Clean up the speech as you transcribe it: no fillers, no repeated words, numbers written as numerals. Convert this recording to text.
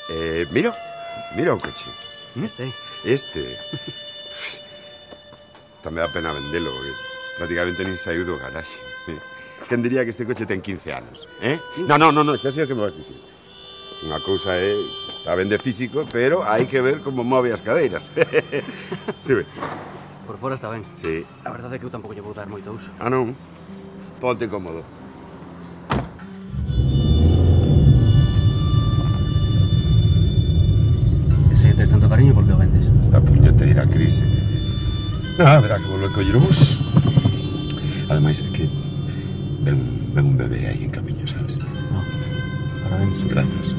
Mira o coche. Este. Esta me dá pena vendelo, porque prácticamente nin saiu do garaxe. Quen diría que este coche ten 15 anos, No, xa sei o que me vas dicir. Unha cousa é a vende físico, pero hai que ver como move as cadeiras. Si, ve? Por fora está ben. Sí. A verdade é que eu tampouco lle vou dar moito uso. Ah, non? Ponte cómodo. Se tes tanto cariño, por que o vendes? Esta puñeteira crise. Haberá que volver coller o bus. Ademais, é que ven un bebé aí en camiño, sabes? Parabéns. Grazas.